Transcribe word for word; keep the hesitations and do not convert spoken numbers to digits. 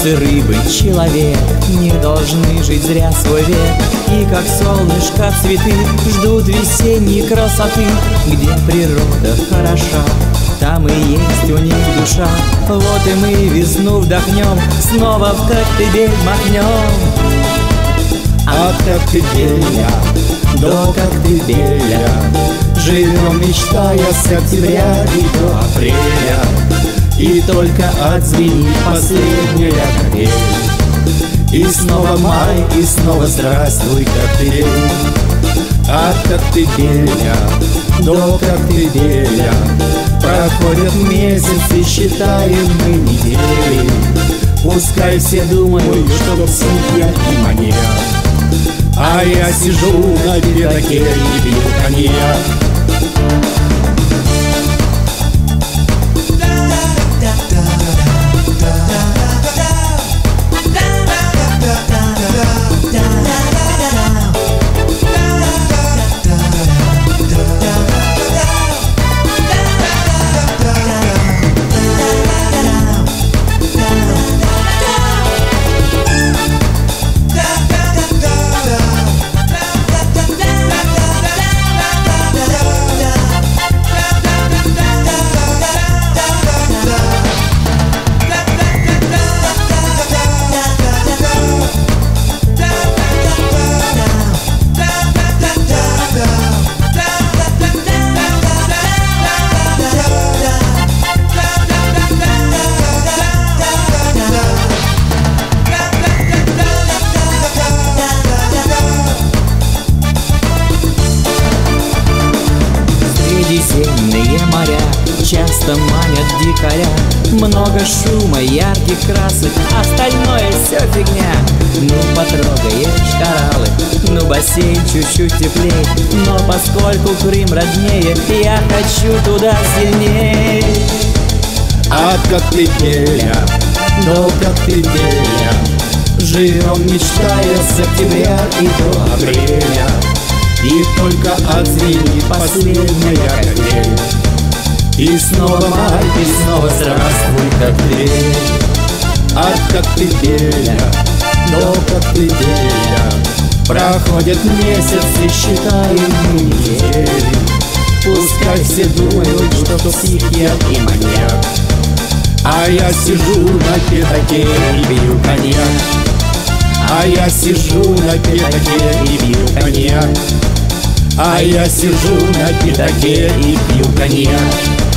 птицы, рыбы, человек не должны жить зря свой век. И как солнышко цветы ждут весенней красоты. Где природа хороша, там и есть у них душа. Вот и мы весну вдохнем, снова в Коктебель махнем. От Коктебеля до Коктебеля живем, мечтая с октября и до апреля. И только отзвенит последняя капель, и снова май, и снова здравствуй, Коктебель. От Коктебеля до Коктебеля проходят месяцы, считаем мы недели. Пускай все думают, что псих я и маньяк, а я сижу на пятаке и пью коньяк. Средиземные моря часто манят дикаря. Много шума, ярких красок, остальное все фигня. Ну потрогаешь кораллы, ну бассейн чуть-чуть теплей. Но поскольку Крым роднее, я хочу туда сильней. От Коктебеля до Коктебеля живем, мечтая с октября и до апреля. И только отзвенит последняя капель, и снова май, и снова здравствуй, Коктебель. От Коктебеля до Коктебеля проходят месяцы, считаем мы недели. Пускай все думают, что псих я и маньяк, а я сижу на пятаке и пью коньяк. А я сижу на пятаке и пью коньяк. А я сижу на пятаке и пью коньяк.